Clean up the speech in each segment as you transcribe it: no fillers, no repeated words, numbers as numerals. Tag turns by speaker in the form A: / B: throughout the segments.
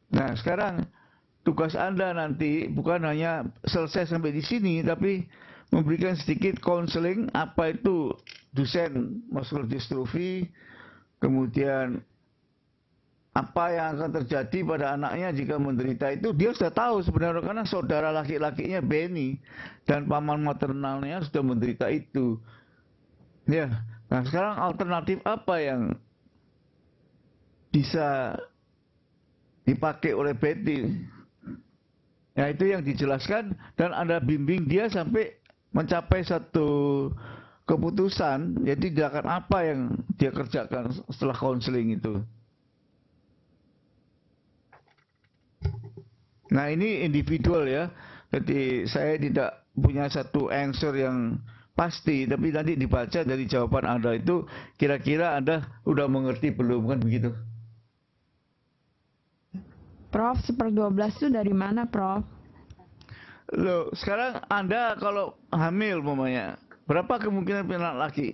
A: Nah, sekarang tugas Anda nanti bukan hanya selesai sampai di sini, tapi memberikan sedikit konseling apa itu Duchenne muscular dystrophy, kemudian apa yang akan terjadi pada anaknya jika menderita itu dia sudah tahu sebenarnya karena saudara laki-lakinya Benny dan paman maternalnya sudah menderita itu. Ya, nah sekarang alternatif apa yang bisa dipakai oleh Betty? Ya itu yang dijelaskan dan Anda bimbing dia sampai mencapai satu keputusan. Jadi tindakan apa yang dia kerjakan setelah konseling itu. Nah ini individual ya. Jadi saya tidak punya satu answer yang pasti, tapi nanti dibaca dari jawaban Anda itu kira-kira Anda udah mengerti belum kan begitu?
B: Prof, 1/12 itu dari mana, Prof?
A: Loh, sekarang Anda kalau hamil umpamanya, berapa kemungkinan punya anak laki?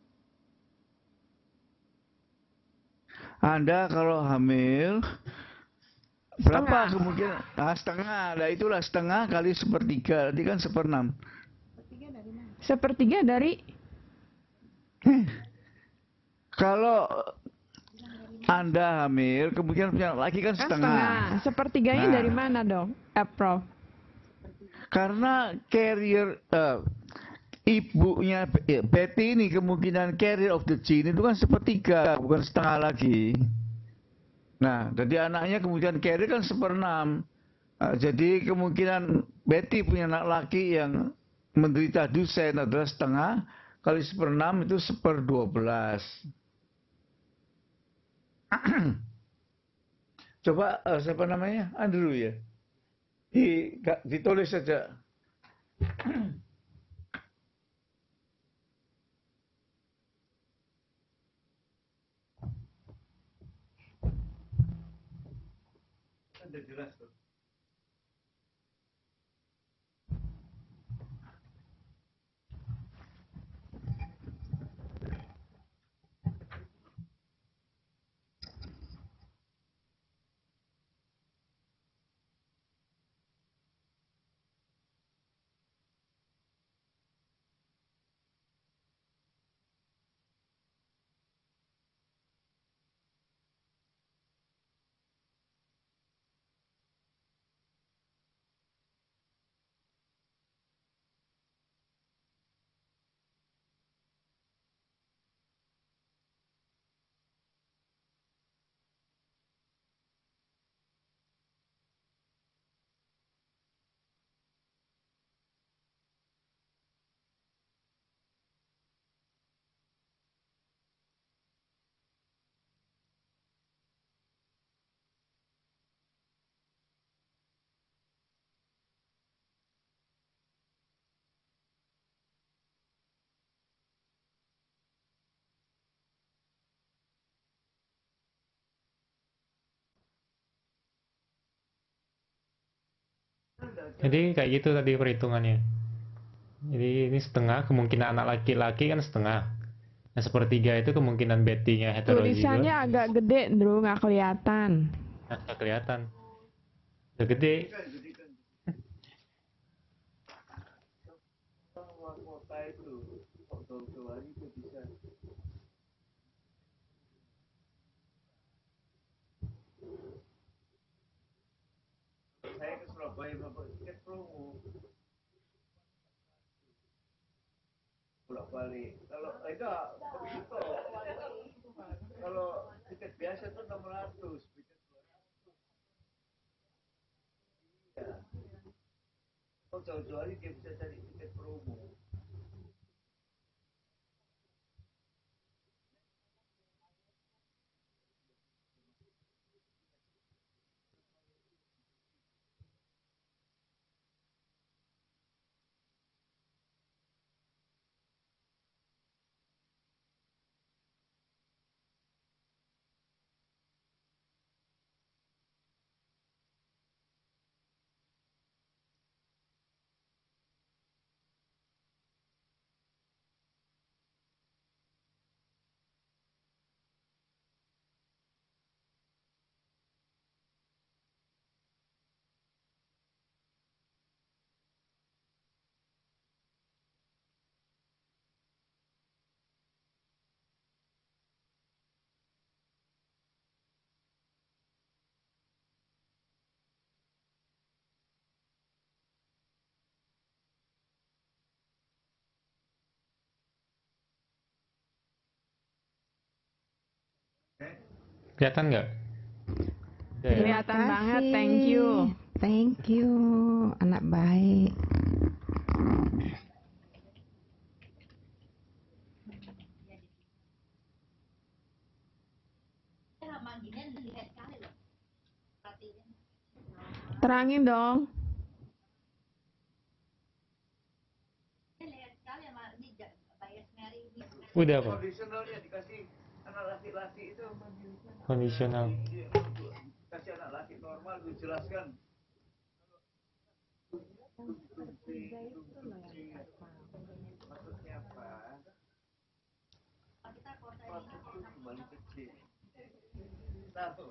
A: Anda kalau hamil, berapa
B: Setengah.
A: kemungkinan? Ah, setengah. Nah, itulah setengah kali sepertiga. Nanti kan seperenam.
B: Sepertiga dari
A: Kalau Anda hamil, kemungkinan punya anak laki kan
B: kan
A: setengah.
B: setengah. Sepertiganya
A: Nah,
B: dari mana dong? Prof.
A: karena carrier ibunya Betty ini kemungkinan carrier of the gene itu kan sepertiga, bukan setengah lagi. Nah, jadi anaknya kemudian carrier kan seperenam. Jadi kemungkinan Betty punya anak laki yang menderita Duchenne adalah setengah kali seperenam itu 1/12. Coba siapa namanya? Andrew ya. Ditulis saja. Sudah jelas tuh.
C: Jadi kayak gitu tadi perhitungannya. Jadi ini setengah, kemungkinan anak laki-laki kan setengah. Nah, sepertiga itu kemungkinan Betty-nya heterozigot.
B: Tulisannya agak gede, Bro, nggak kelihatan.
C: Nah, nggak kelihatan. Udah gede.
A: Kota itu, Jawa itu bisa. Saya ke Surabaya bapak tiket promo bolak balik. Kalau itu begitu. Kalau tiket biasa itu 600, tiket 200. Ya. Kalau jauh-jauh hari dia bisa cari tiket promo.
C: Kelihatan nggak? Udah ya?
B: Kelihatan banget, thank you.
D: Thank you, anak baik.
B: Terangin dong.
C: Udah Pak.
A: Kondisionalnya dikasih anak laki-laki itu.
C: Kondisional.
A: Kasih anak laki normal dijelaskan. Maksudnya apa? Itu kembali kecil. Satu.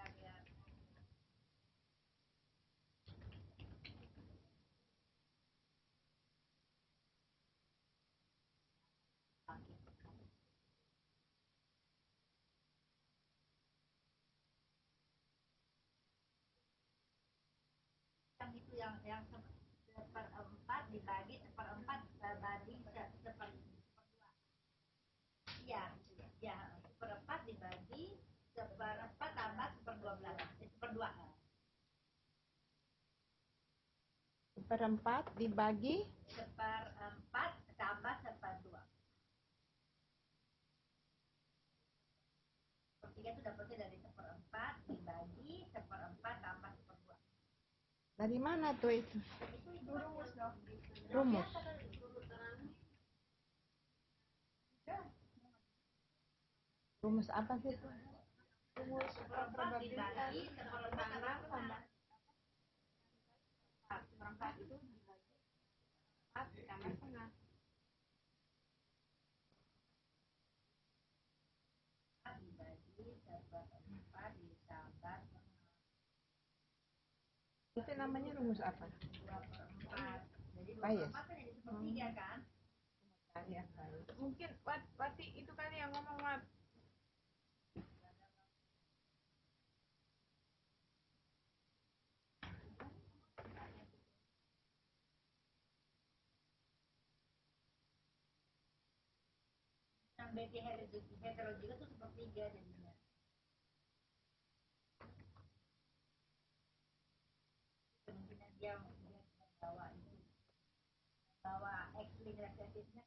E: yang seperempat dibagi seperempat banding seper iya ya seperempat dibagi seperempat tambah seperdua
D: Seperempat dibagi
E: seperempat tambah seperdua. Sepertiga itu dapatnya dari seperempat dibagi seperempat tambah seperdua.
D: dari mana tuh itu? Rumus. Rumus apa sih itu?
E: Rumus seperempat dibagi seperempat tambah seperempat itu dibagi empat tambah setengah. Dibagi seperempat ditambah
D: Itu namanya rumus apa?
E: 2/4. Jadi
D: Bias.
E: 2/4 kan jadi sepertiga kan?
D: Ya,
B: Mungkin Wati itu kali yang ngomong Wat.
E: Yang Betty hetero juga tuh sepertiga jadinya. Kemungkinan dia membawa itu, bawa X-link resesifnya.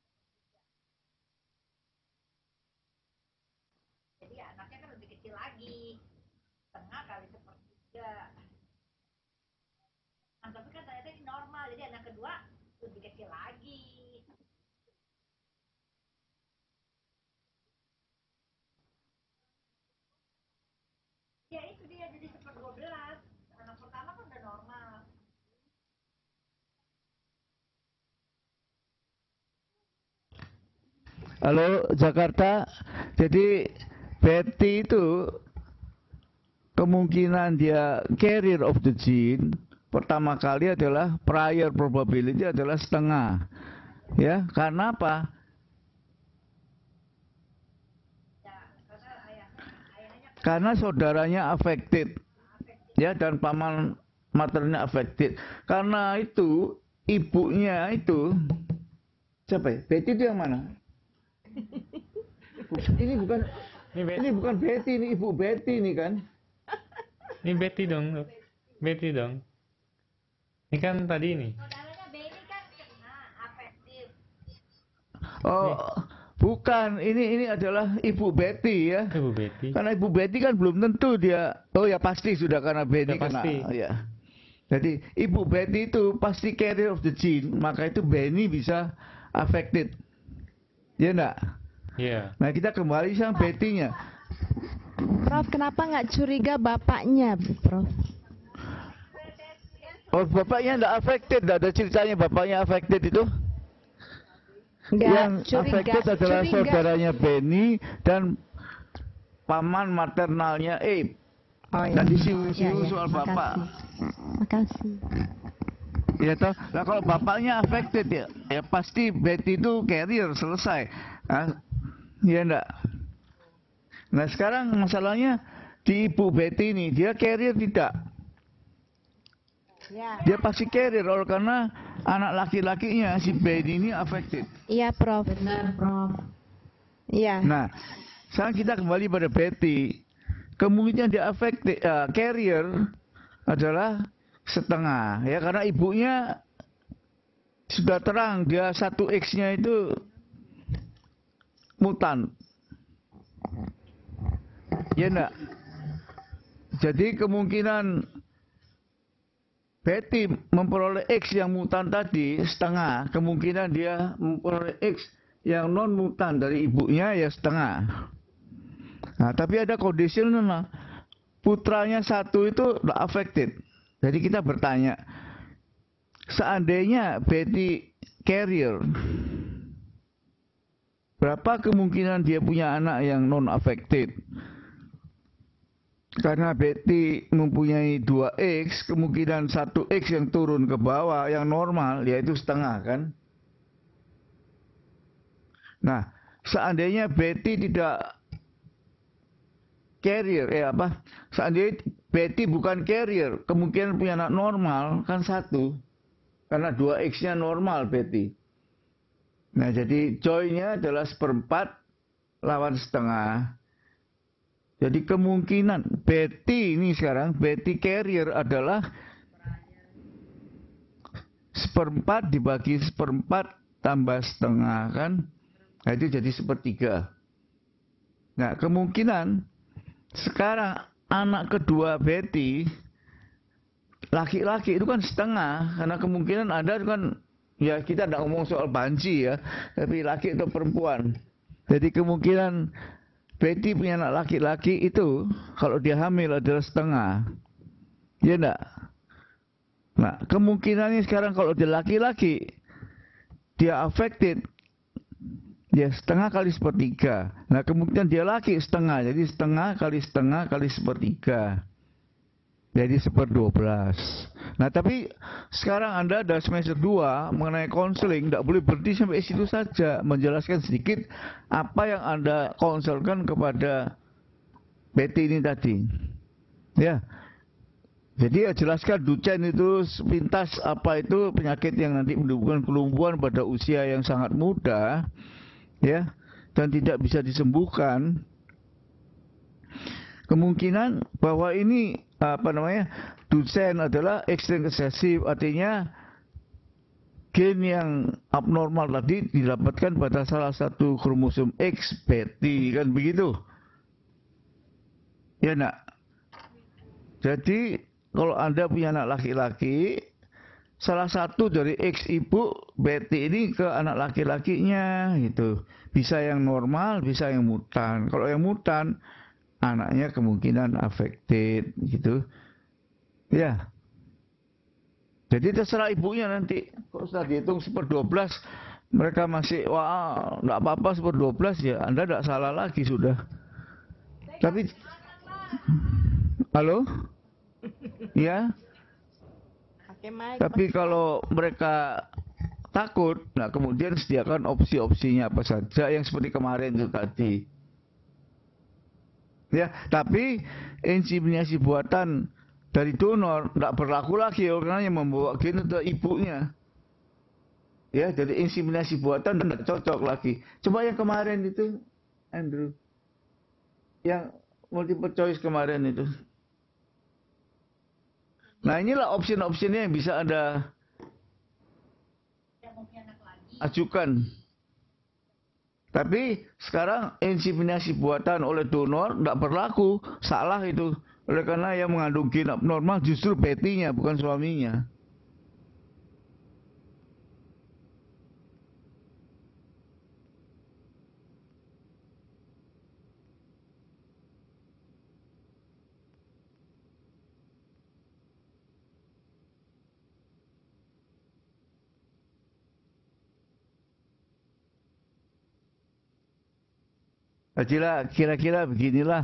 E: Jadi anaknya kan lebih kecil lagi, setengah kali sepertiga. Nah, tapi kan ternyata ini normal, jadi anak kedua lebih kecil lagi. Ya itu dia jadi 1/12. Anak pertama kan udah normal.
A: Halo Jakarta, jadi Betty itu kemungkinan dia carrier of the gene pertama kali adalah prior probability adalah setengah, ya karena apa?
E: Ya, karena ayahnya
A: Karena saudaranya affected, ya dan paman maternnya affected. Karena itu ibunya itu siapa ya? Betty itu yang mana? Ini bukan
C: Ini Betty.
A: ini bukan Betty, ini ibu Betty ini kan?
C: Ini Betty dong. Betty dong. Ini kan tadi ini.
E: saudaranya Benny kan kena afektif.
A: Oh, bukan. Ini adalah ibu Betty ya.
C: Ibu Betty.
A: Karena ibu Betty kan belum tentu dia. Oh ya pasti sudah karena Betty
C: Sudah
A: kena.
C: pasti.
A: Ya. Jadi ibu Betty itu pasti carrier of the gene, maka itu Benny bisa affected. Ya enggak?
C: Iya.
A: Nah kita kembali sama Betty-nya.
D: Prof, kenapa nggak curiga bapaknya, Prof?
A: Oh bapaknya enggak affected, enggak ada ceritanya bapaknya affected itu.
D: Nggak
A: Yang
D: curiga,
A: affected adalah
D: curiga.
A: saudaranya Benny dan paman maternalnya Abe.
D: Oh,
A: Dan
D: iya.
A: disiu-siu
D: Iya, iya.
A: soal bapak.
D: Makasih.
A: Ya toh, nah kalau bapaknya affected ya, ya pasti Betty itu carrier selesai. Nah, ya enggak. Nah sekarang masalahnya di ibu Betty ini, dia carrier tidak?
D: Ya.
A: Dia pasti carrier oleh karena anak laki-lakinya si Benny ini affected.
D: Iya, Prof. Benar, Prof. Iya.
A: Nah, sekarang kita kembali pada Betty. kemungkinan dia affected carrier adalah setengah ya, karena ibunya sudah terang dia 1X-nya itu mutan. Ya enggak? Jadi kemungkinan Betty memperoleh X yang mutan tadi setengah, kemungkinan dia memperoleh X yang non mutan dari ibunya ya setengah. Nah, tapi ada conditional, putranya satu itu affected. Jadi kita bertanya, seandainya Betty carrier, berapa kemungkinan dia punya anak yang non affected? Karena Betty mempunyai 2X, kemungkinan 1X yang turun ke bawah yang normal yaitu setengah kan. Nah, seandainya Betty tidak carrier, seandainya Betty bukan carrier, kemungkinan punya anak normal kan 1. Karena 2X-nya normal Betty. Nah, jadi joy-nya adalah 1/4 lawan setengah. Jadi kemungkinan Betty ini sekarang, Betty carrier adalah 1/4 dibagi 1/4 tambah setengah kan. Nah, itu jadi 1/3. Nah, kemungkinan sekarang anak kedua Betty laki-laki itu kan setengah, karena kemungkinan ada kan, ya kita tidak ngomong soal banci ya, tapi laki atau perempuan. Jadi kemungkinan Betty punya anak laki-laki itu kalau dia hamil adalah setengah. Ya enggak? Nah, kemungkinannya sekarang kalau dia laki-laki, dia affected, dia setengah kali 1/3. Nah, kemungkinan dia laki setengah, jadi setengah kali 1/3. Jadi 1/12. Nah, tapi sekarang Anda ada semester 2 mengenai konseling, tidak boleh berhenti sampai situ saja. Menjelaskan sedikit apa yang Anda konselkan kepada Betty ini tadi. Ya. Jadi ya jelaskan Duchenne itu sepintas apa itu penyakit yang nanti menimbulkan kelumpuhan pada usia yang sangat muda, ya, dan tidak bisa disembuhkan. Kemungkinan bahwa ini Duchenne adalah extreme recessive, artinya gen yang abnormal tadi didapatkan pada salah satu kromosom X Betty, kan begitu? Ya nak. Jadi kalau Anda punya anak laki-laki, salah satu dari X ibu Betty ini ke anak laki-lakinya gitu. Bisa yang normal, bisa yang mutan. Kalau yang mutan, anaknya kemungkinan affected gitu. Ya. Jadi terserah ibunya nanti. Kalau sudah dihitung 1/12, mereka masih wah enggak apa-apa 1/12 ya, Anda enggak salah lagi sudah. Tapi halo? Ya. Tapi kalau mereka takut, nah kemudian sediakan opsi-opsinya apa saja yang seperti kemarin itu tadi. Ya, tapi inseminasi buatan dari donor tidak berlaku lagi karena yang membawa gen itu ibunya. Ya, jadi inseminasi buatan tidak cocok lagi. Coba yang kemarin itu, Andrew, yang multiple choice kemarin itu. Nah, inilah opsi-opsinya yang bisa Anda ajukan. Tapi sekarang inseminasi buatan oleh donor tidak berlaku, salah itu. Oleh karena yang mengandung gen abnormal justru Betty-nya, bukan suaminya. Kira-kira beginilah.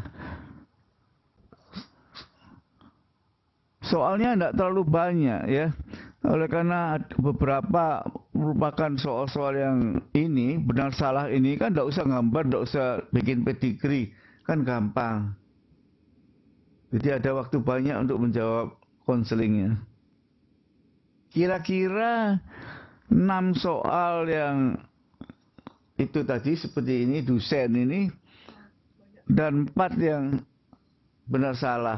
A: Soalnya tidak terlalu banyak ya. Oleh karena beberapa merupakan soal-soal yang ini, benar salah ini kan tidak usah gambar, tidak usah bikin pedigree. Kan gampang. Jadi ada waktu banyak untuk menjawab konselingnya. Kira-kira 6 soal yang itu tadi seperti ini, Duchenne ini, dan 4 yang benar salah.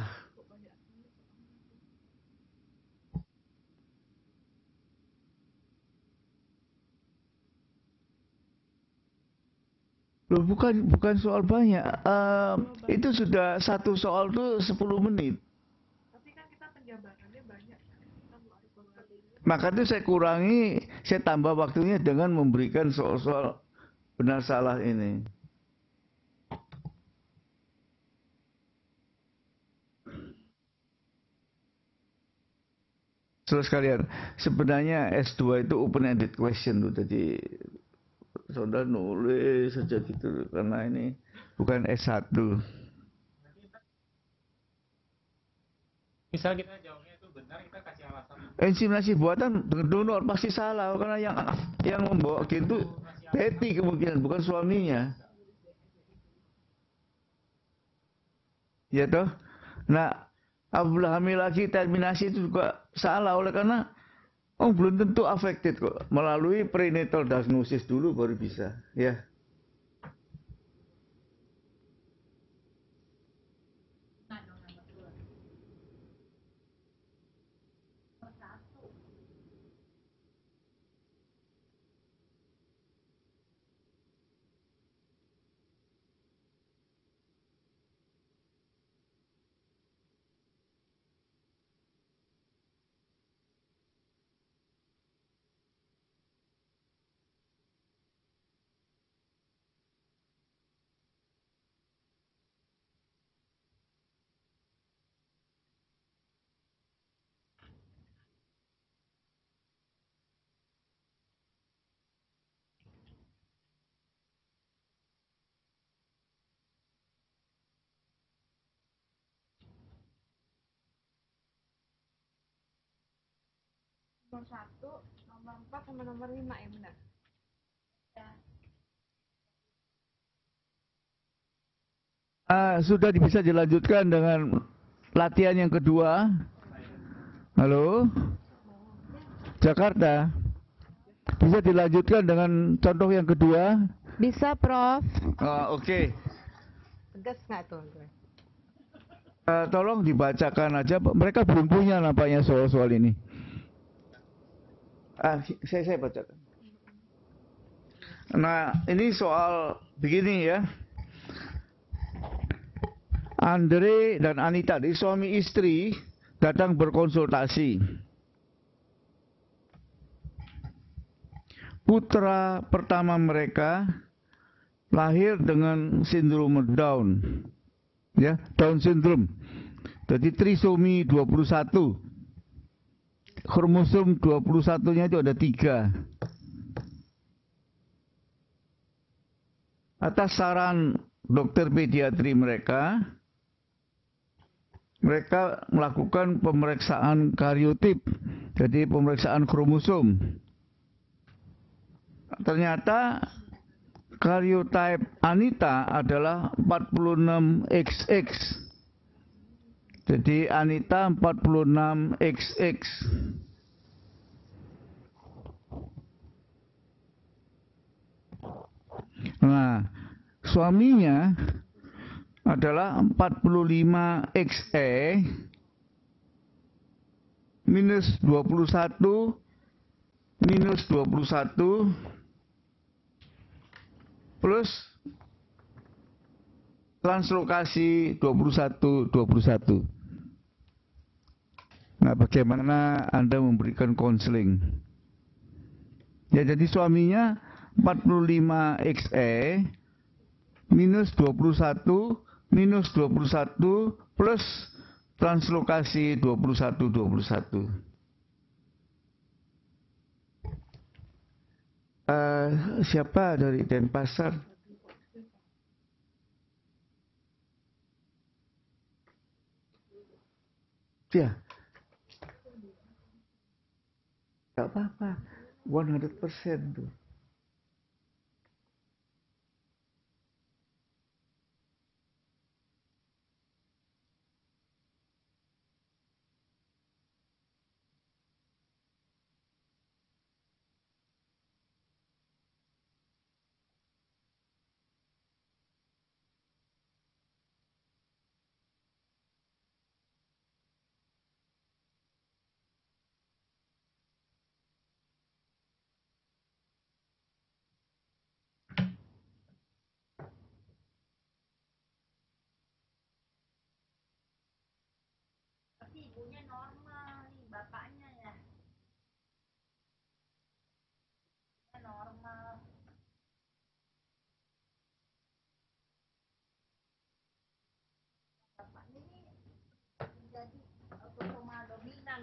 A: Loh, bukan soal banyak. Itu sudah satu soal tuh 10 menit.
B: Tapi kan kita penjabarannya banyak. Kita harus mengerti.
A: Maka itu saya tambah waktunya dengan memberikan soal-soal benar salah ini. Saudara sekalian, sebenarnya S2 itu open-ended question tuh. Jadi saudara nulis saja gitu karena ini bukan S1.
C: Misal kita jawabnya itu benar, kita kasih alasan.
A: Inseminasi buatan donor pasti salah karena yang membawa gitu Betty kemungkinan bukan suaminya. Ya toh. Nah, apabila hamil lagi terminasi itu juga salah oleh karena belum tentu affected kok. Melalui prenatal diagnosis dulu baru bisa, ya.
B: Nomor 1, nomor 4, sama nomor 5 ya benar?
A: Sudah bisa dilanjutkan dengan latihan yang kedua. Halo, Jakarta. Bisa dilanjutkan dengan contoh yang kedua.
D: Bisa, Prof.
A: Oke.
E: Tegas nggak tuh?
A: Tolong dibacakan aja. Mereka belum punya nampaknya soal-soal ini. Saya bacakan. Nah, ini soal begini ya. Andre dan Anita, di suami istri, datang berkonsultasi. Putra pertama mereka lahir dengan sindrom Down. Ya, Down syndrome. Jadi trisomi 21. Kromosom 21-nya itu ada 3. Atas saran dokter pediatri mereka melakukan pemeriksaan kariotip, jadi pemeriksaan kromosom. Ternyata karyotype Anita adalah 46XX. Jadi Anita 46XX. Nah, suaminya adalah 45XE minus 21 minus 21 plus translokasi 21. Nah, bagaimana Anda memberikan konseling? Ya, jadi suaminya 45XE minus 21 minus 21 plus translokasi 21. Siapa dari Denpasar? Ya, gak apa-apa, 100% tuh.
E: normal nih bapaknya ya. Dia normal. Bapaknya ini menjadi autosoma dominan.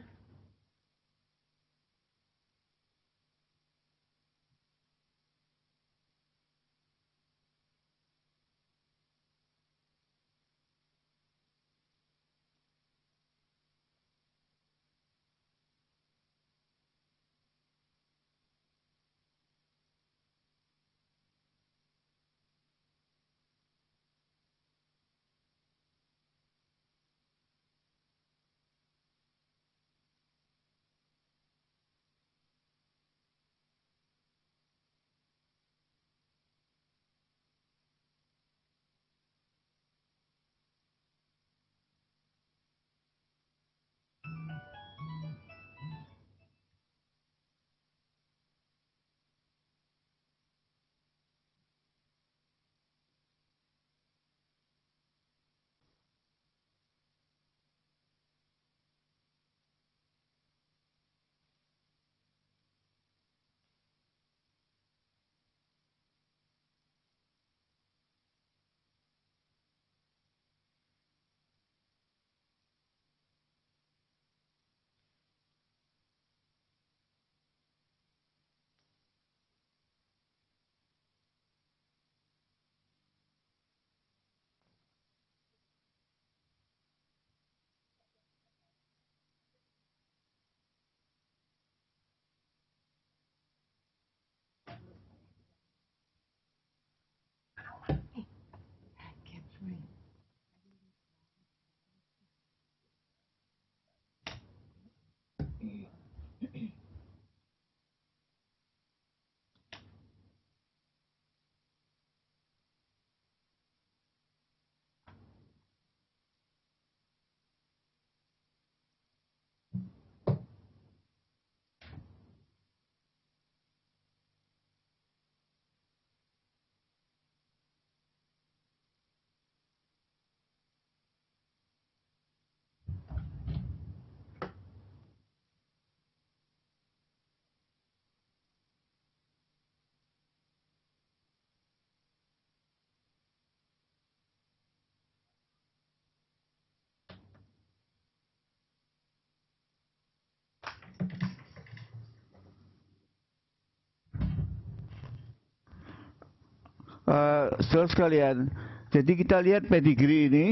A: Saudara sekalian, jadi kita lihat pedigree ini,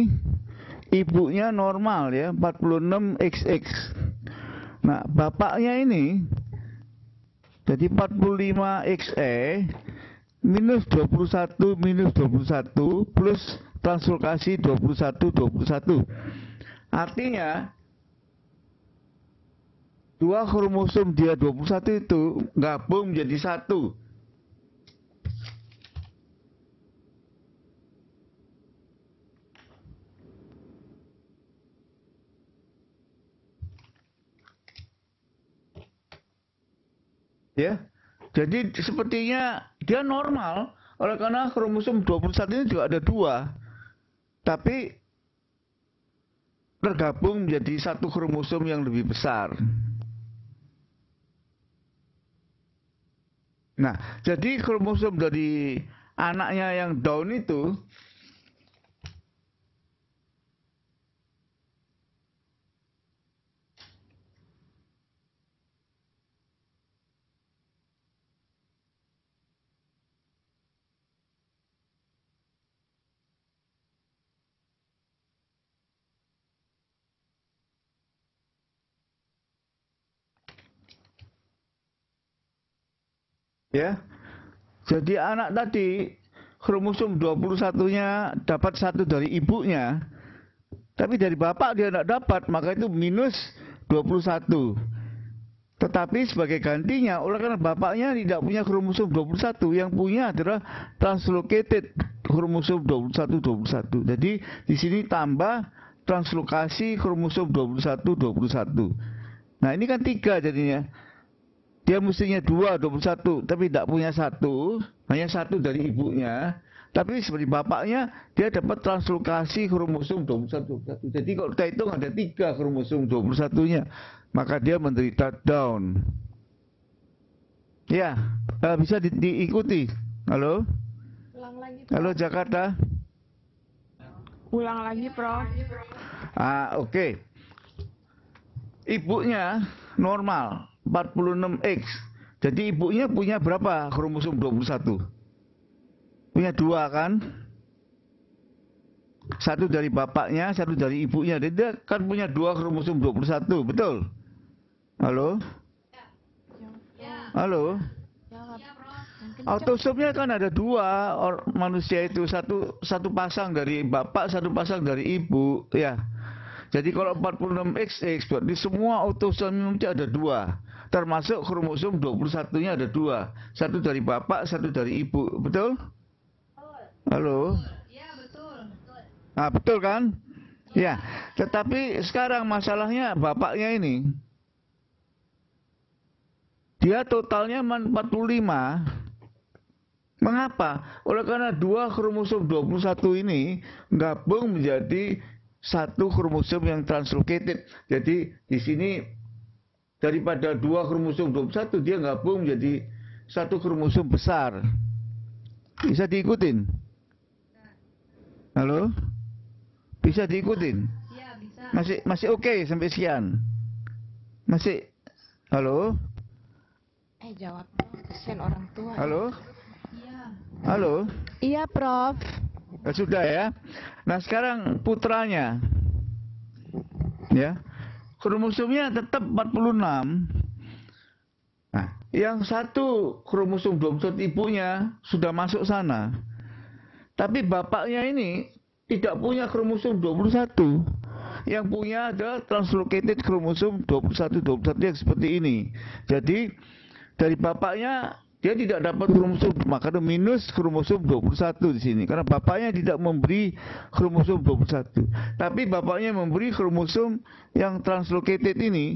A: ibunya normal ya, 46XX. Nah, bapaknya ini jadi 45XE minus 21 plus translokasi 21. Artinya dua kromosom dia 21 itu gabung menjadi satu. Ya, jadi sepertinya dia normal, oleh karena kromosom 21 ini juga ada dua, tapi tergabung menjadi satu kromosom yang lebih besar. Nah, jadi kromosom dari anaknya yang Down itu ya. Jadi anak tadi kromosom 21-nya dapat satu dari ibunya, tapi dari bapak dia tidak dapat, maka itu minus 21. Tetapi sebagai gantinya, oleh karena bapaknya tidak punya kromosom 21, yang punya adalah translocated kromosom 21. Jadi di sini tambah translokasi kromosom 21. Nah, ini kan 3 jadinya. Dia mestinya 2, 21, tapi tidak punya satu, hanya satu dari ibunya. Tapi seperti bapaknya, dia dapat translokasi kromosom 21. Jadi kalau kita hitung ada 3 kromosom 21-nya, maka dia menderita Down. Ya, bisa diikuti. Halo?
D: Ulang lagi, Prof.
A: Halo Jakarta?
D: Ulang lagi, Prof.
A: Oke. Ibunya normal, 46X. Jadi ibunya punya berapa kromosom 21? Punya 2 kan? Satu dari bapaknya, satu dari ibunya. Jadi dia kan punya 2 kromosom 21, betul? Halo? Halo? Autosomnya kan ada 2 manusia itu, satu pasang dari bapak, satu pasang dari ibu, ya. Jadi kalau 46XX berarti semua autosomnya ada 2. Termasuk kromosom 21-nya ada 2. Satu dari bapak, satu dari ibu. Betul? Halo?
E: Ya, betul.
A: Betul kan? Ya. Tetapi sekarang masalahnya bapaknya ini. Dia totalnya 45. Mengapa? Oleh karena 2 kromosom 21 ini gabung menjadi satu kromosom yang translocated. Jadi di sini daripada 2 kromosom 21 dia gabung menjadi satu kromosom besar. Bisa diikutin? Halo? Bisa diikutin?
E: Ya, bisa.
A: Masih oke sampai sekian? Masih? Halo?
D: Jawab. Kesian orang tua.
A: Halo?
E: Iya.
A: Halo?
D: Iya, Prof.
A: Sudah ya. Nah sekarang putranya, ya, kromosomnya tetap 46. Nah, yang satu kromosom 21 ibunya sudah masuk sana. Tapi bapaknya ini tidak punya kromosom 21. Yang punya adalah translocated kromosom 21 yang seperti ini. Jadi dari bapaknya dia tidak dapat kromosom, maka ada minus kromosom 21 di sini. Karena bapaknya tidak memberi kromosom 21. Tapi bapaknya memberi kromosom yang translocated ini.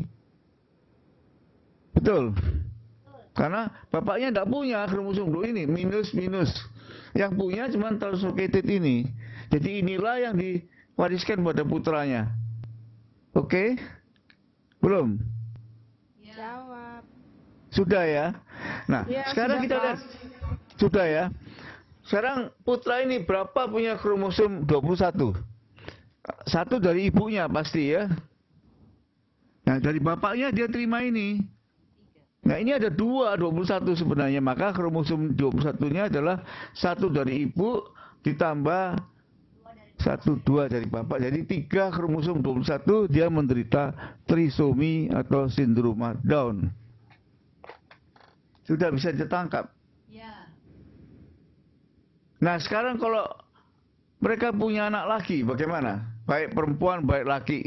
A: Betul? Karena bapaknya tidak punya kromosom 2 ini, minus. Yang punya cuma translocated ini. Jadi inilah yang diwariskan pada putranya. Oke? Belum?
D: Jawab.
A: Sudah ya. Nah,
D: Ya,
A: sekarang
D: sudah,
A: kita lihat. Sudah ya. Sekarang putra ini berapa punya kromosom 21? Satu dari ibunya pasti ya. Nah, dari bapaknya dia terima ini. Nah, ini ada 21 sebenarnya. Maka kromosom 21-nya adalah satu dari ibu ditambah 2 dari bapak. Jadi 3 kromosom 21 dia menderita trisomi atau sindroma Down. Sudah bisa ditangkap.
E: Ya.
A: Nah sekarang kalau mereka punya anak laki bagaimana? Baik perempuan baik laki.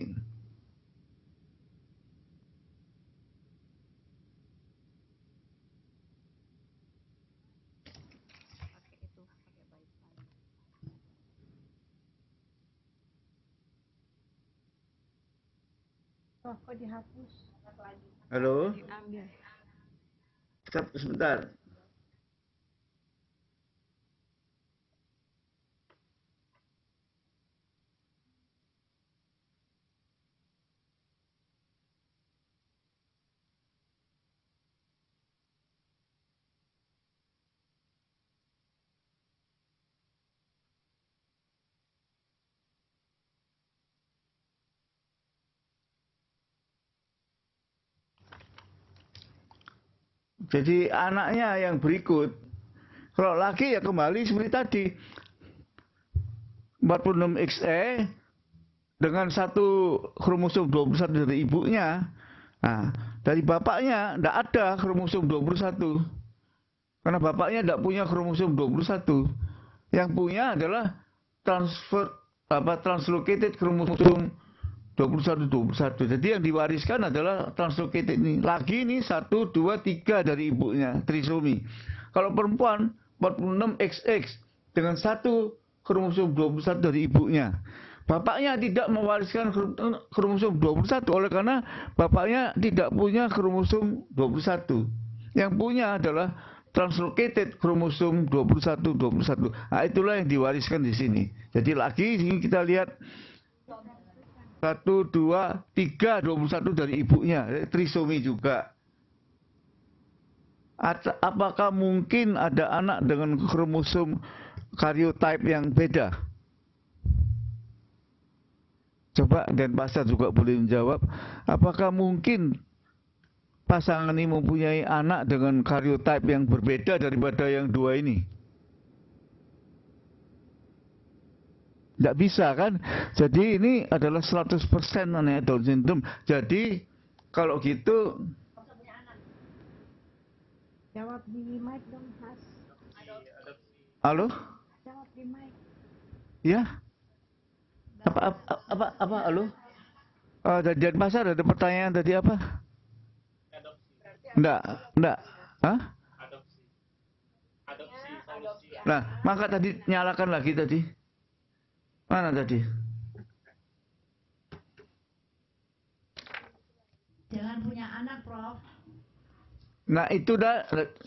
D: Oh, kok dihapus?
A: Halo?
D: Ambil.
A: Sebentar. Jadi anaknya yang berikut, kalau laki ya kembali seperti tadi, 46XE dengan satu kromosom 21 dari ibunya. Nah, dari bapaknya tidak ada kromosom 21. Karena bapaknya tidak punya kromosom 21. Yang punya adalah translocated kromosom 21. Jadi yang diwariskan adalah translocated ini. Lagi ini 1, 2, 3 dari ibunya, trisomi. Kalau perempuan 46XX dengan satu kromosom 21 dari ibunya. Bapaknya tidak mewariskan kromosom 21 oleh karena bapaknya tidak punya kromosom 21. Yang punya adalah translocated kromosom 21. Nah, itulah yang diwariskan di sini. Jadi lagi ini kita lihat 1, 2, 3, 21 dari ibunya, trisomi juga. Apakah mungkin ada anak dengan kromosom karyotype yang beda? Coba Denpasar juga boleh menjawab. Apakah mungkin pasangan ini mempunyai anak dengan karyotype yang berbeda daripada yang dua ini? Tidak bisa kan? Jadi ini adalah 100% anak Down syndrome. Jadi kalau gitu,
E: Jawab di mic dong, Mas.
A: halo?
E: Jawab di mic.
A: Ya? Apa, halo? Dari Denpasar ada pertanyaan tadi apa? Enggak. Hah? Nah, maka tadi nyalakan lagi tadi. Mana tadi?
E: Jangan punya anak, Prof.
A: Nah, itu dah.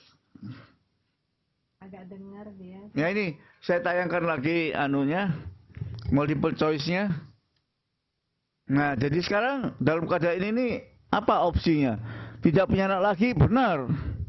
E: Agak dengar dia.
A: Ya ini, saya tayangkan lagi anunya, multiple choice-nya. Nah, jadi sekarang dalam keadaan ini apa opsinya? Tidak punya anak lagi, benar.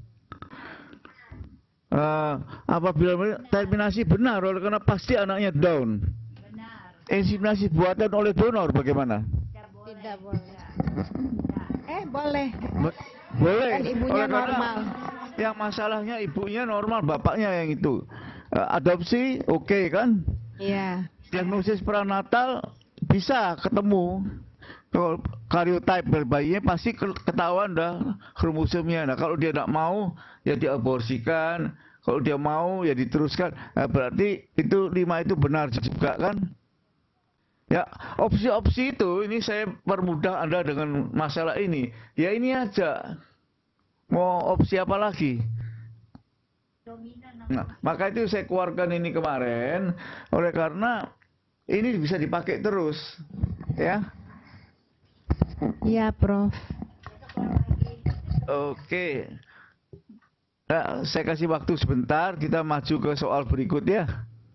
A: Apabila terminasi benar, oleh karena pasti anaknya Down.
E: Benar.
A: Inseminasi buatan oleh donor bagaimana?
E: Tidak boleh.
D: Boleh.
A: Boleh.
D: Dan ibunya
A: Oleh karena
D: normal.
A: yang masalahnya ibunya normal, bapaknya yang itu. Adopsi oke kan?
D: Iya.
A: Diagnosis prenatal bisa ketemu. Kalau karyotype bayinya pasti ketahuan dah kromosomnya. Nah, kalau dia tidak mau ya diaborsikan. Kalau dia mau ya diteruskan. Nah, berarti itu 5 itu benar juga kan? Ya, opsi-opsi itu ini saya permudah Anda dengan masalah ini. Ya ini aja. Mau opsi apa lagi? Nah, maka itu saya keluarkan ini kemarin oleh karena ini bisa dipakai terus, ya.
D: Iya, Prof.
A: Oke. Nah, saya kasih waktu sebentar, kita maju ke soal berikut ya.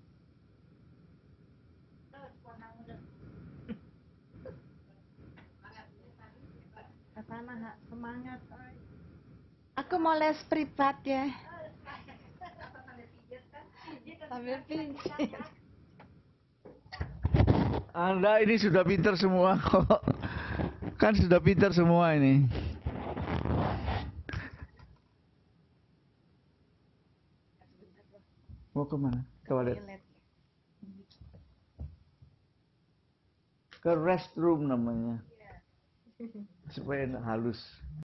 E: Kesana, semangat.
D: Aku mau les privat ya. Sambil pijit.
A: Anda ini sudah pintar semua kok. Kan sudah pintar semua ini. Mau kemana? Ke toilet. Ke restroom namanya. Supaya halus.